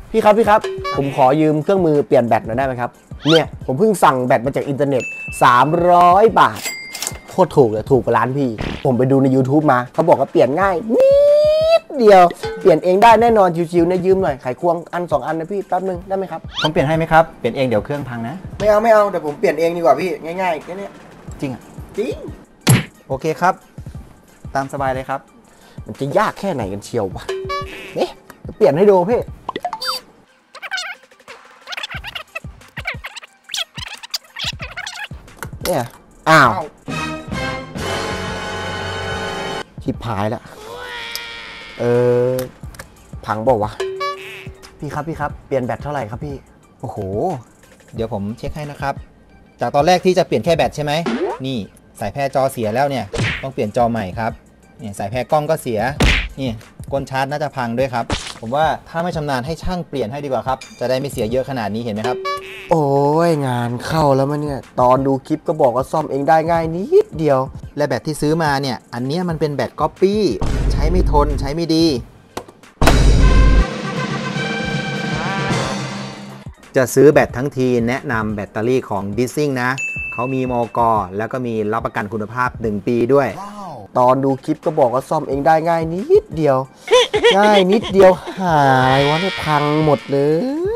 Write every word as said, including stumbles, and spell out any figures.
พี่ครับพี่ครับผมขอยืมเครื่องมือเปลี่ยนแบตหน่อยได้ไหมครับเนี่ยผมเพิ่งสั่งแบตมาจากอินเทอร์เน็ตสามร้อยบาทโคตรถูกเลยถูกกว่าร้านพี่ผมไปดูใน ยูทูบ มาเขาบอกว่าเปลี่ยนง่ายนิดเดียวเปลี่ยนเองได้แน่นอนชิวๆนะยืมหน่อยไขควงอันสองอันนะพี่แป๊บนึงได้ไหมครับผมเปลี่ยนให้ไหมครับเปลี่ยนเองเดี๋ยวเครื่องพังนะไม่เอาไม่เอาเดี๋ยวผมเปลี่ยนเองดีกว่าพี่ง่ายๆแค่นี้จริงอ่ะจริงโอเคครับตามสบายเลยครับมันจะยากแค่ไหนกันเชียววะเอ๊ะเปลี่ยนให้ดูพี่เนี่ยอ้าวชิบหายแล้วเออพังบอกวะพี่ครับพี่ครับเปลี่ยนแบตเท่าไหร่ครับพี่โอ้โหเดี๋ยวผมเช็คให้นะครับจากตอนแรกที่จะเปลี่ยนแค่แบตใช่ไหมนี่สายแพร่จอเสียแล้วเนี่ยต้องเปลี่ยนจอใหม่ครับเนี่ยสายแพร่กล้องก็เสียนี่ก้นชาร์จน่าจะพังด้วยครับผมว่าถ้าไม่ชำนาญให้ช่างเปลี่ยนให้ดีกว่าครับจะได้ไม่เสียเยอะขนาดนี้เห็นไหมครับโอ้ยงานเข้าแล้วมั้ยเนี่ยตอนดูคลิปก็บอกว่าซ่อมเองได้ง่ายนิดเดียวและแบตที่ซื้อมาเนี่ยอันนี้มันเป็นแบตก๊อปปี้ใช้ไม่ทนใช้ไม่ดีจะซื้อแบตทั้งทีแนะนำแบตเตอรี่ของ Dissing นะเขามีมก.แล้วก็มีรับประกันคุณภาพหนึ่งปีด้วย wow. ตอนดูคลิปก็บอกว่าซ่อมเองได้ง่ายนิดเดียว ง่ายนิดเดียวหายวะเนี่ยพังหมดเลย